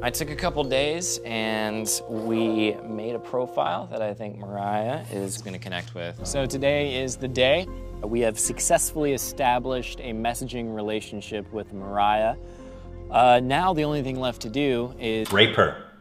I took a couple days and we made a profile that I think Mariah is gonna connect with. So today is the day. We have successfully established a messaging relationship with Mariah. Now the only thing left to do is rape her.